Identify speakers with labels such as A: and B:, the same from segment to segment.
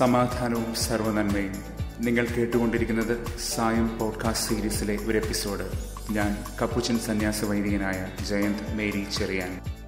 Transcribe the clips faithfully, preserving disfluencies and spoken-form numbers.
A: സമാധാനവും സർവ്വനന്മയും. നിങ്ങൾ കേട്ടുകൊണ്ടിരിക്കുന്നത് സായം പോഡ്കാസ്റ്റ് സീരീസിലെ ഒരു എപ്പിസോഡ്. ഞാൻ കപ്പുച്ചൻ സന്യാസ വൈദികനായ ജയന്ത് മേരി ചെറിയാൻ.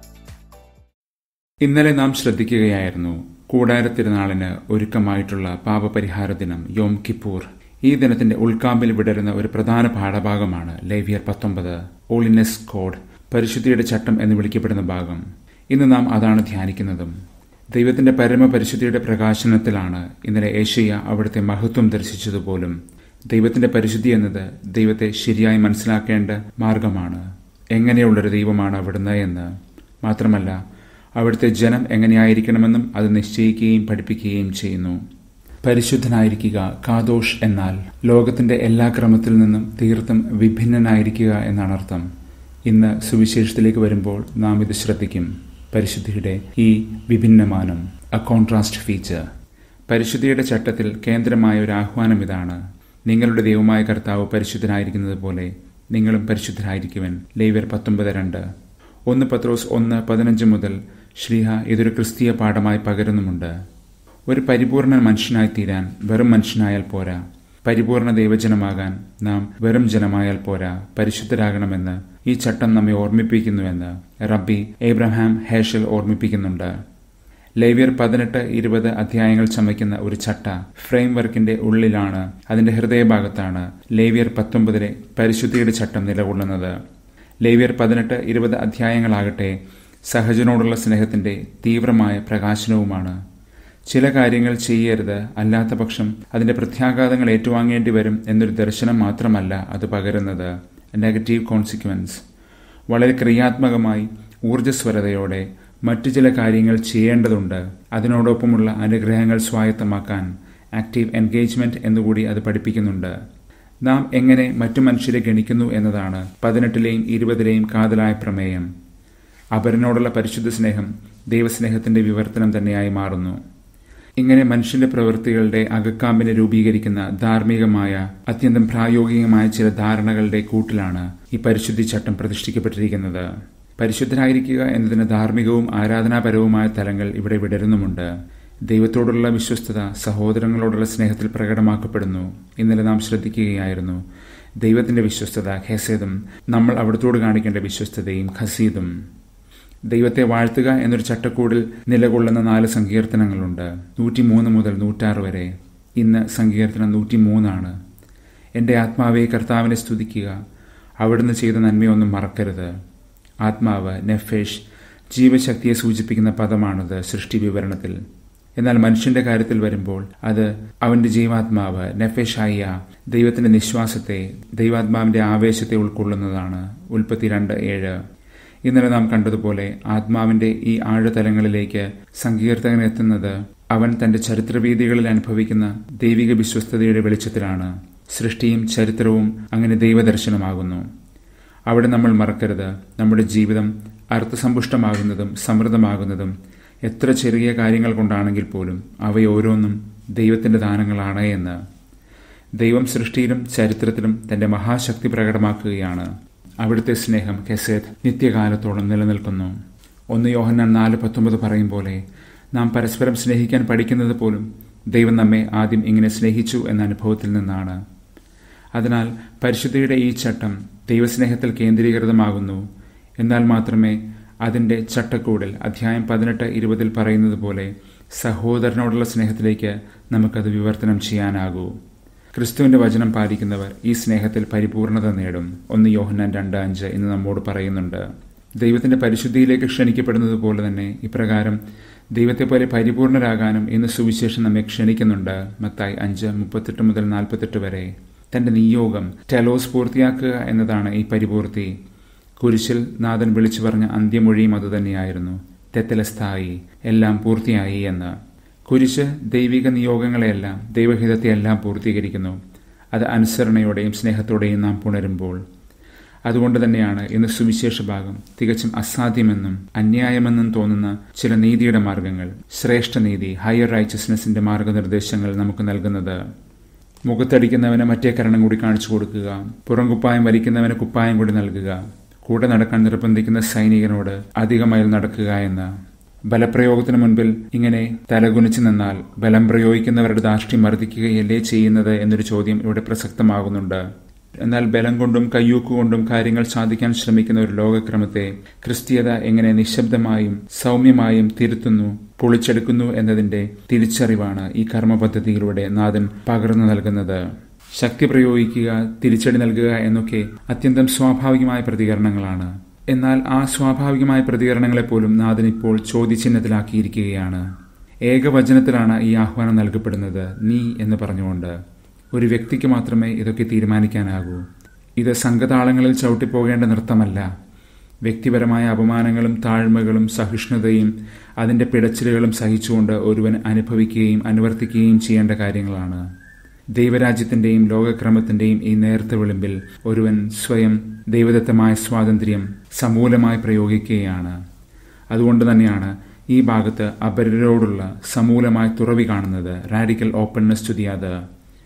A: ഇന്നലെ നാം ശ്രദ്ധിക്കുകയായിരുന്നു കൂടാരത്തിരുനാളിന് ഒരുക്കമായിട്ടുള്ള പാപപരിഹാര ദിനം യോം കിപ്പൂർ. ഈ ദിനത്തിന്റെ ഉൾക്കാമ്പിൽ വിടരുന്ന ഒരു പ്രധാന പാഠഭാഗമാണ് ലേവ്യർ പത്തൊമ്പത്, ഹോളിനെസ് കോഡ്, പരിശുദ്ധിയുടെ ചട്ടം എന്ന് വിളിക്കപ്പെടുന്ന ഭാഗം. ഇന്ന് നാം അതാണ് ധ്യാനിക്കുന്നതും. ദൈവത്തിന്റെ പരമപരിശുദ്ധിയുടെ പ്രകാശനത്തിലാണ് ഇന്നലെ ഏഷ്യ അവിടുത്തെ മഹത്വം ദർശിച്ചതുപോലും. ദൈവത്തിന്റെ പരിശുദ്ധി എന്നത് ദൈവത്തെ ശരിയായി മനസ്സിലാക്കേണ്ട മാർഗമാണ്. എങ്ങനെയുള്ളൊരു ദൈവമാണ് അവിടുന്ന് എന്ന് മാത്രമല്ല, അവിടുത്തെ ജനം എങ്ങനെയായിരിക്കണമെന്നും അത് നിശ്ചയിക്കുകയും പഠിപ്പിക്കുകയും ചെയ്യുന്നു. പരിശുദ്ധനായിരിക്കുക, കാദോഷ് എന്നാൽ ലോകത്തിന്റെ എല്ലാ ക്രമത്തിൽ നിന്നും തീർത്തും വിഭിന്നനായിരിക്കുക എന്നാണ് അർത്ഥം. ഇന്ന് സുവിശേഷത്തിലേക്ക് വരുമ്പോൾ നാം ഇത് ശ്രദ്ധിക്കും. പരിശുദ്ധിയുടെ ഈ വിഭിന്നമാനം, എ കോൺട്രാസ്റ്റ് ഫീച്ചർ. പരിശുദ്ധിയുടെ ചട്ടത്തിൽ കേന്ദ്രമായ ഒരു ആഹ്വാനം ഇതാണ്: നിങ്ങളുടെ ദൈവമായ കർത്താവ് പരിശുദ്ധനായിരിക്കുന്നത് പോലെ നിങ്ങളും പരിശുദ്ധരായിരിക്കുവൻ. ലേവ്യർ പത്തൊമ്പത് രണ്ട്. ഒന്ന് പത്രോസ് ഒന്ന് പതിനഞ്ച് മുതൽ ശ്ലീഹ ഇതൊരു ക്രിസ്തീയ പാഠമായി പകരുന്നുമുണ്ട്. ഒരു പരിപൂർണ മനുഷ്യനായി തീരാൻ വെറും മനുഷ്യനായാൽ പോരാ. പരിപൂർണ ദൈവജനമാകാൻ നാം വെറും ജനമായാൽ പോരാ, പരിശുദ്ധരാകണമെന്ന് ഈ ചട്ടം നമ്മെ ഓർമ്മിപ്പിക്കുന്നുവെന്ന് റബ്ബി എബ്രഹാം ഹേഷൽ ഓർമ്മിപ്പിക്കുന്നുണ്ട്. ലേവ്യർ പതിനെട്ട് ഇരുപത് അധ്യായങ്ങൾ ചമയ്ക്കുന്ന ഒരു ചട്ട ഫ്രെയിം വർക്കിന്റെ ഉള്ളിലാണ്, അതിന്റെ ഹൃദയഭാഗത്താണ് ലേവ്യർ പത്തൊമ്പതിലെ പരിശുദ്ധിയുടെ ചട്ടം നിലകൊള്ളുന്നത്. ലേവ്യർ പതിനെട്ട് ഇരുപത് അധ്യായങ്ങളാകട്ടെ സഹജനോടുള്ള സ്നേഹത്തിന്റെ തീവ്രമായ പ്രകാശനവുമാണ്. ചില കാര്യങ്ങൾ ചെയ്യരുത്, അല്ലാത്ത പക്ഷം അതിന്റെ പ്രത്യാഘാതങ്ങൾ ഏറ്റുവാങ്ങേണ്ടി വരും എന്നൊരു ദർശനം മാത്രമല്ല അത് പകരുന്നത്. Negative consequence. വളരെ ക്രിയാത്മകമായി ഊർജ്ജസ്വരതയോടെ മറ്റു ചില കാര്യങ്ങൾ ചെയ്യേണ്ടതുണ്ട്. അതിനോടൊപ്പമുള്ള അനുഗ്രഹങ്ങൾ സ്വായത്തമാക്കാൻ ആക്റ്റീവ് എൻഗേജ്മെന്റ് എന്നുകൂടി അത് പഠിപ്പിക്കുന്നുണ്ട്. നാം എങ്ങനെ മറ്റു മനുഷ്യരെ ഗണിക്കുന്നു എന്നതാണ് പതിനെട്ടിലെയും ഇരുപതിലെയും കാതലായ പ്രമേയം. അപരനോടുള്ള പരിശുദ്ധ സ്നേഹം ദൈവസ്നേഹത്തിന്റെ വിവർത്തനം തന്നെയായി മാറുന്നു. ഇങ്ങനെ മനുഷ്യന്റെ പ്രവൃത്തികളുടെ അകക്കാമ്പിനെ രൂപീകരിക്കുന്ന ധാർമ്മികമായ അത്യന്തം പ്രായോഗികമായ ചില ധാരണകളുടെ കൂട്ടിലാണ് ഈ പരിശുദ്ധി ചട്ടം പ്രതിഷ്ഠിക്കപ്പെട്ടിരിക്കുന്നത്. പരിശുദ്ധരായിരിക്കുക എന്നതിന് ധാർമ്മികവും ആരാധനാപരവുമായ തലങ്ങൾ ഇവിടെ വിടരുന്നുമുണ്ട്. ദൈവത്തോടുള്ള വിശ്വസ്തത സഹോദരങ്ങളോടുള്ള സ്നേഹത്തിൽ പ്രകടമാക്കപ്പെടുന്നു. ഇന്നലെ നാം ശ്രദ്ധിക്കുകയായിരുന്നു ദൈവത്തിന്റെ വിശ്വസ്തത ഖേസേദും നമ്മൾ അവിടത്തോട് കാണിക്കേണ്ട വിശ്വസ്തതയും ഖസീദും. ദൈവത്തെ വാഴ്ത്തുക എന്നൊരു ചട്ടക്കൂടിൽ നിലകൊള്ളുന്ന നാല് സങ്കീർത്തനങ്ങളുണ്ട്, നൂറ്റിമൂന്ന് മുതൽ നൂറ്റാറ് വരെ. ഇന്ന് സങ്കീർത്തനം നൂറ്റിമൂന്നാണ്. എൻ്റെ ആത്മാവെ കർത്താവിനെ സ്തുതിക്കുക, അവിടുന്ന് ചെയ്ത നന്മയൊന്നും മറക്കരുത്. ആത്മാവ്, നെഫേഷ്, ജീവശക്തിയെ സൂചിപ്പിക്കുന്ന പദമാണത് സൃഷ്ടി വിവരണത്തിൽ. എന്നാൽ മനുഷ്യന്റെ കാര്യത്തിൽ വരുമ്പോൾ അത് അവന്റെ ജീവാത്മാവ്, നെഫേഷായ, ദൈവത്തിന്റെ നിശ്വാസത്തെ, ദൈവാത്മാവിന്റെ ആവേശത്തെ ഉൾക്കൊള്ളുന്നതാണ്. ഉൽപ്പത്തി രണ്ട് ഏഴ്. ഇന്നലെ നാം കണ്ടതുപോലെ ആത്മാവിന്റെ ഈ ആഴതലങ്ങളിലേക്ക് സങ്കീർത്തകൻ എത്തുന്നത് അവൻ തന്റെ ചരിത്രവീതികളിൽ അനുഭവിക്കുന്ന ദൈവിക വിശ്വസ്തതയുടെ വെളിച്ചത്തിലാണ്. സൃഷ്ടിയും ചരിത്രവും അങ്ങനെ ദൈവദർശനമാകുന്നു. അവിടെ നമ്മൾ മറക്കരുത്, നമ്മുടെ ജീവിതം അർത്ഥസമ്പുഷ്ടമാകുന്നതും സമൃദ്ധമാകുന്നതും എത്ര ചെറിയ കാര്യങ്ങൾ കൊണ്ടാണെങ്കിൽ പോലും അവയോരോന്നും ദൈവത്തിന്റെ ദാനങ്ങളാണ് എന്ന്. ദൈവം സൃഷ്ടിയിലും ചരിത്രത്തിലും തന്റെ മഹാശക്തി പ്രകടമാക്കുകയാണ്. അവിടുത്തെ സ്നേഹം കെസേദ് നിത്യകാലത്തോളം നിലനിൽക്കുന്നു. ഒന്ന് യോഹന്നാൻ നാല് പത്തൊമ്പത് പറയും പോലെ നാം പരസ്പരം സ്നേഹിക്കാൻ പഠിക്കുന്നത് പോലും ദൈവം നമ്മെ ആദ്യം ഇങ്ങനെ സ്നേഹിച്ചു എന്ന അനുഭവത്തിൽ നിന്നാണ്. അതിനാൽ പരിശുദ്ധിയുടെ ഈ ചട്ടം ദൈവസ്നേഹത്തിൽ കേന്ദ്രീകൃതമാകുന്നു. എന്നാൽ മാത്രമേ അതിൻ്റെ ചട്ടക്കൂടിൽ അധ്യായം പതിനെട്ട് ഇരുപതിൽ പറയുന്നത് പോലെ സഹോദരനോടുള്ള സ്നേഹത്തിലേക്ക് നമുക്കത് വിവർത്തനം ചെയ്യാനാകൂ. ക്രിസ്തുവിന്റെ വചനം പാലിക്കുന്നവർ ഈ സ്നേഹത്തിൽ പരിപൂർണത നേടും. ഒന്ന് യോഹന്നാൻ രണ്ട് അഞ്ച് ഇന്ന് നമ്മോട് പറയുന്നുണ്ട്. ദൈവത്തിന്റെ പരിശുദ്ധിയിലേക്ക് ക്ഷണിക്കപ്പെടുന്നത് പോലെ തന്നെ ഇപ്രകാരം ദൈവത്തെ പോലെ പരിപൂർണരാകാനും ഇന്ന് സുവിശേഷം നമ്മെ ക്ഷണിക്കുന്നുണ്ട്. മത്തായി അഞ്ച് മുപ്പത്തെട്ട് മുതൽ നാൽപ്പത്തെട്ട് വരെ. തന്റെ നിയോഗം ടെലോസ് പൂർത്തിയാക്കുക എന്നതാണ് ഈ പരിപൂർത്തി. കുരിശിൽ നാഥൻ വിളിച്ചു പറഞ്ഞ അന്ത്യമൊഴിയും അതുതന്നെയായിരുന്നു, തെത്തലസ്ഥായി, എല്ലാം പൂർത്തിയായി എന്ന്. കുരിശ് ദൈവിക നിയോഗങ്ങളെയെല്ലാം, ദൈവഹിതത്തെയെല്ലാം പൂർത്തീകരിക്കുന്നു. അത് അനുസരണയോടെയും സ്നേഹത്തോടെയും നാം പുണരുമ്പോൾ. അതുകൊണ്ട് തന്നെയാണ് ഇന്ന് സുവിശേഷ ഭാഗം തികച്ചും അസാധ്യമെന്നും അന്യായമെന്നും തോന്നുന്ന ചില നീതിയുടെ മാർഗങ്ങൾ, ശ്രേഷ്ഠനീതി, ഹയർ റൈച്ചസ്നെസിന്റെ മാർഗനിർദ്ദേശങ്ങൾ നമുക്ക് നൽകുന്നത്. മുഖത്തടിക്കുന്നവന് മറ്റേ കരണം കൂടി കാണിച്ചു കൊടുക്കുക, പുറംകുപ്പായം വലിക്കുന്നവന് കുപ്പായം കൂടി നൽകുക, കൂടെ നടക്കാൻ നിർബന്ധിക്കുന്ന സൈനികനോട് അധിക മൈൽ നടക്കുക എന്ന്. ബലപ്രയോഗത്തിനു മുൻപിൽ ഇങ്ങനെ തലകുനിച്ചു നിന്നാൽ ബലം പ്രയോഗിക്കുന്നവരുടെ ധാർഷ്ട്യം വർദ്ധിക്കുകയല്ലേ ചെയ്യുന്നത് എന്നൊരു ചോദ്യം ഇവിടെ പ്രസക്തമാകുന്നുണ്ട്. എന്നാൽ ബലം കൊണ്ടും കയ്യൂക്കുകൊണ്ടും കാര്യങ്ങൾ സാധിക്കാൻ ശ്രമിക്കുന്ന ഒരു ലോകക്രമത്തെ ക്രിസ്തീയത എങ്ങനെ നിശബ്ദമായും സൗമ്യമായും തിരുത്തുന്നു, പൊളിച്ചെടുക്കുന്നു എന്നതിന്റെ തിരിച്ചറിവാണ് ഈ കർമ്മ പദ്ധതിയിലൂടെ നാഥൻ പകർന്നു നൽകുന്നത്. ശക്തി പ്രയോഗിക്കുക, തിരിച്ചടി നൽകുക എന്നൊക്കെ അത്യന്തം സ്വാഭാവികമായ പ്രതികരണങ്ങളാണ്. എന്നാൽ ആ സ്വാഭാവികമായ പ്രതികരണങ്ങളെപ്പോലും നാഥൻ ഇപ്പോൾ ചോദ്യചിഹ്നത്തിലാക്കിയിരിക്കുകയാണ്. ഏകവചനത്തിലാണ് ഈ ആഹ്വാനം നൽകപ്പെടുന്നത്, നീ എന്ന് പറഞ്ഞുകൊണ്ട്. ഒരു വ്യക്തിക്ക് മാത്രമേ ഇതൊക്കെ തീരുമാനിക്കാനാകൂ. ഇത് സംഘതാളങ്ങളിൽ ചവിട്ടിപ്പോകേണ്ട നൃത്തമല്ല. വ്യക്തിപരമായ അപമാനങ്ങളും താഴ്മകളും സഹിഷ്ണുതയും അതിന്റെ പിടച്ചിലുകളും സഹിച്ചുകൊണ്ട് ഒരുവൻ അനുഭവിക്കുകയും അനുവർത്തിക്കുകയും ചെയ്യേണ്ട കാര്യങ്ങളാണ്. ദൈവരാജ്യത്തിന്റെയും ലോകക്രമത്തിന്റെയും ഈ നേർത്ത വിളിമ്പിൽ ഒരുവൻ സ്വയം ദൈവദത്തമായ സ്വാതന്ത്ര്യം സമൂലമായി പ്രയോഗിക്കുകയാണ്. അതുകൊണ്ട് തന്നെയാണ് ഈ ഭാഗത്ത് അപരരോടുള്ള സമൂലമായ തുറവി കാണുന്നത്, radical openness to the other.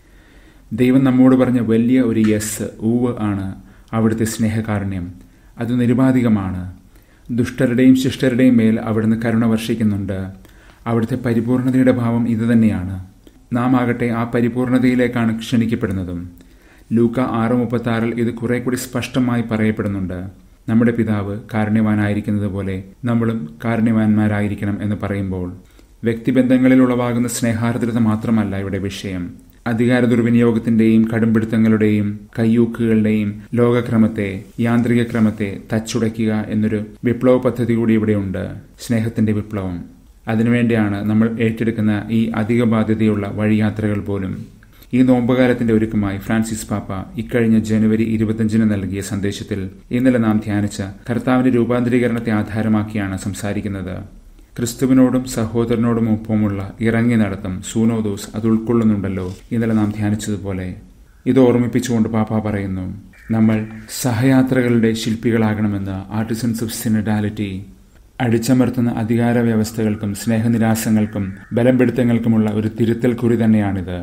A: ദൈവം നമ്മോട് പറഞ്ഞ വലിയ ഒരു യെസ്, ഊവ് ആണ് അവിടുത്തെ സ്നേഹകാരുണ്യം. അത് നിരുപാധികമാണ്. ദുഷ്ടരുടെയും ശിഷ്ടരുടെയും മേൽ അവിടുന്ന് കരുണ വർഷിക്കുന്നുണ്ട്. അവിടുത്തെ പരിപൂർണതയുടെ ഭാവം ഇതുതന്നെയാണ്. നാം ആകട്ടെ ആ പരിപൂർണതയിലേക്കാണ് ക്ഷണിക്കപ്പെടുന്നതും. ലൂക്ക ആറ് മുപ്പത്തി ആറിൽ ഇത് കുറെ കൂടി സ്പഷ്ടമായി പറയപ്പെടുന്നുണ്ട്. നമ്മുടെ പിതാവ് കാരുണ്യവാനായിരിക്കുന്നത് പോലെ നമ്മളും കാരുണ്യവാന്മാരായിരിക്കണം എന്ന് പറയുമ്പോൾ വ്യക്തിബന്ധങ്ങളിൽ ഉളവാകുന്ന സ്നേഹാർദ്രത മാത്രമല്ല ഇവിടെ വിഷയം. അധികാര ദുർവിനിയോഗത്തിന്റെയും കടുംപിടുത്തങ്ങളുടെയും കയ്യൂക്കുകളുടെയും ലോകക്രമത്തെ, യാന്ത്രിക ക്രമത്തെ തച്ചുടയ്ക്കുക എന്നൊരു വിപ്ലവ പദ്ധതി കൂടി ഇവിടെയുണ്ട്, സ്നേഹത്തിന്റെ വിപ്ലവം. അതിനുവേണ്ടിയാണ് നമ്മൾ ഏറ്റെടുക്കുന്ന ഈ അധിക ബാധ്യതയുള്ള വഴിയാത്രകൾ പോലും. ഈ നോമ്പുകാലത്തിന്റെ ഒരുക്കമായി ഫ്രാൻസിസ് പാപ്പ ഇക്കഴിഞ്ഞ ജനുവരി ഇരുപത്തിയഞ്ചിന് നൽകിയ സന്ദേശത്തിൽ ഇന്നലെ നാം ധ്യാനിച്ച കർത്താവിന്റെ രൂപാന്തരീകരണത്തെ ആധാരമാക്കിയാണ് സംസാരിക്കുന്നത്. ക്രിസ്തുവിനോടും സഹോദരനോടും ഒപ്പമുള്ള ഇറങ്ങി നടത്തം, സൂനോദോസ്, അത് ഉൾക്കൊള്ളുന്നുണ്ടല്ലോ ഇന്നലെ നാം ധ്യാനിച്ചതുപോലെ. ഇത് ഓർമ്മിപ്പിച്ചുകൊണ്ട് പാപ്പ പറയുന്നു, നമ്മൾ സഹയാത്രകളുടെ ശില്പികളാകണമെന്ന്. Artisans of synodality. അടിച്ചമർത്തുന്ന അധികാര വ്യവസ്ഥകൾക്കും സ്നേഹനിരാസങ്ങൾക്കും ബലംപിടുത്തങ്ങൾക്കുമുള്ള ഒരു തിരുത്തൽ കുറി തന്നെയാണിത്.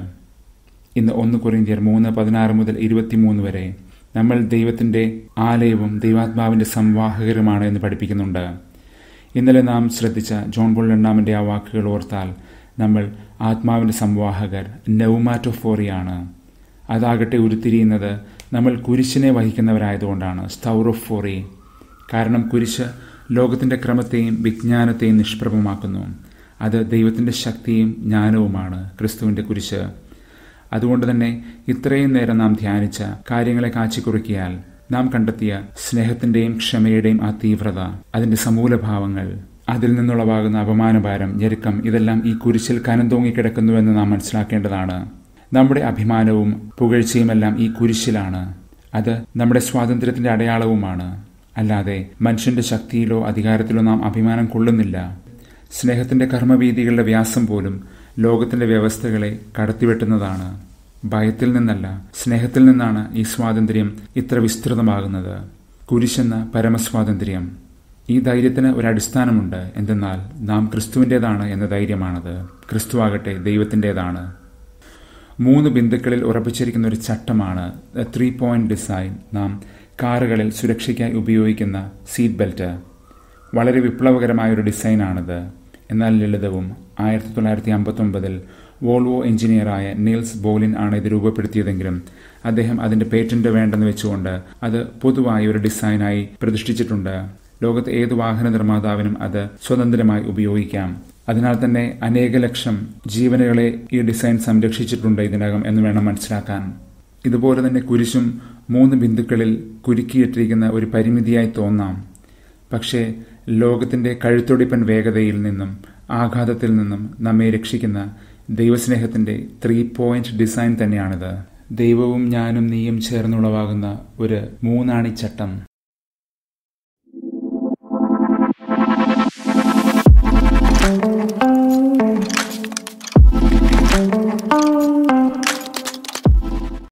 A: ഇന്ന് ഒന്ന് കൊരിന്ത്യർ മൂന്ന് പതിനാറ് മുതൽ ഇരുപത്തിമൂന്ന് വരെ നമ്മൾ ദൈവത്തിന്റെ ആലയവും ദൈവാത്മാവിന്റെ സംവാഹകരുമാണ് എന്ന് പഠിപ്പിക്കുന്നുണ്ട്. ഇന്നലെ നാം ശ്രദ്ധിച്ച ജോൺ പോൾ രണ്ടാമന്റെ ആ വാക്കുകൾ ഓർത്താൽ നമ്മൾ ആത്മാവിന്റെ സംവാഹകർ, ന്യൂമാറ്റോഫോറിയാണ്. അതാകട്ടെ ഉരുത്തിരിയുന്നത് നമ്മൾ കുരിശിനെ വഹിക്കുന്നവരായതുകൊണ്ടാണ്, സ്തൗറോഫോറി. കാരണം കുരിശ് ലോകത്തിന്റെ ക്രമത്തെയും വിജ്ഞാനത്തെയും നിഷ്പ്രഭമാക്കുന്നു. അത് ദൈവത്തിന്റെ ശക്തിയും ജ്ഞാനവുമാണ് ക്രിസ്തുവിന്റെ കുരിശ്. അതുകൊണ്ട് തന്നെ ഇത്രയും നേരം നാം ധ്യാനിച്ച കാര്യങ്ങളെ കാച്ചിക്കുറിക്കിയാൽ നാം കണ്ടെത്തിയ സ്നേഹത്തിന്റെയും ക്ഷമയുടെയും ആ തീവ്രത, അതിന്റെ സമൂലഭാവങ്ങൾ, അതിൽ നിന്നുളവാകുന്ന അപമാനഭാരം, ഞെരുക്കം, ഇതെല്ലാം ഈ കുരിശിൽ കനം തൂങ്ങിക്കിടക്കുന്നുവെന്ന് നാം മനസ്സിലാക്കേണ്ടതാണ്. നമ്മുടെ അഭിമാനവും പുകഴ്ചയുമെല്ലാം ഈ കുരിശിലാണ്. അത് നമ്മുടെ സ്വാതന്ത്ര്യത്തിന്റെ അടയാളവുമാണ്. അല്ലാതെ മനുഷ്യന്റെ ശക്തിയിലോ അധികാരത്തിലോ നാം അഭിമാനം കൊള്ളുന്നില്ല. സ്നേഹത്തിന്റെ കർമ്മവീതികളുടെ വ്യാസം പോലും ലോകത്തിന്റെ വ്യവസ്ഥകളെ കടത്തിവെട്ടുന്നതാണ്. ഭയത്തിൽ നിന്നല്ല, സ്നേഹത്തിൽ നിന്നാണ് ഈ സ്വാതന്ത്ര്യം ഇത്ര വിസ്തൃതമാകുന്നത്. കുരിശെന്ന പരമസ്വാതന്ത്ര്യം. ഈ ധൈര്യത്തിന് ഒരടിസ്ഥാനമുണ്ട്. എന്തെന്നാൽ നാം ക്രിസ്തുവിൻ്റെതാണ് എന്ന ധൈര്യമാണത്. ക്രിസ്തുവാകട്ടെ ദൈവത്തിൻ്റെതാണ്. മൂന്ന് ബിന്ദുക്കളിൽ ഉറപ്പിച്ചിരിക്കുന്ന ഒരു ചട്ടമാണ് ത്രീ പോയിന്റ് ഡിസൈൻ. നാം കാറുകളിൽ സുരക്ഷയ്ക്കായി ഉപയോഗിക്കുന്ന സീറ്റ് ബെൽറ്റ്. വളരെ വിപ്ലവകരമായൊരു ഡിസൈനാണിത്. എന്നാൽ ലളിതവും. ആയിരത്തി തൊള്ളായിരത്തി അമ്പത്തി ഒമ്പതിൽ വോൾവോ എഞ്ചിനീയറായ നീൽസ് ബോലിൻ ആണ് ഇത് രൂപപ്പെടുത്തിയതെങ്കിലും അദ്ദേഹം അതിന്റെ പേറ്റന്റ് വേണ്ടെന്ന് വെച്ചുകൊണ്ട് അത് പൊതുവായി ഒരു ഡിസൈനായി പ്രതിഷ്ഠിച്ചിട്ടുണ്ട്. ലോകത്തെ ഏത് വാഹന നിർമ്മാതാവിനും അത് സ്വതന്ത്രമായി ഉപയോഗിക്കാം. അതിനാൽ തന്നെ അനേക ലക്ഷം ജീവനുകളെ ഈ ഡിസൈൻ സംരക്ഷിച്ചിട്ടുണ്ട് ഇതിനകം എന്ന് വേണം മനസ്സിലാക്കാൻ. ഇതുപോലെ തന്നെ കുരിശും മൂന്ന് ബിന്ദുക്കളിൽ കുരുക്കിയിട്ടിരിക്കുന്ന ഒരു പരിമിതിയായി തോന്നാം. പക്ഷേ ലോകത്തിന്റെ കഴുത്തൊടിപ്പൻ വേഗതയിൽ നിന്നും ആഘാതത്തിൽ നിന്നും നമ്മെ രക്ഷിക്കുന്ന ദൈവസ്നേഹത്തിന്റെ ത്രീ പോയിന്റ് ഡിസൈൻ തന്നെയാണിത്. ദൈവവും ഞാനും നീയും ചേർന്നുളവാകുന്ന ഒരു മൂന്നാണിച്ചട്ടം.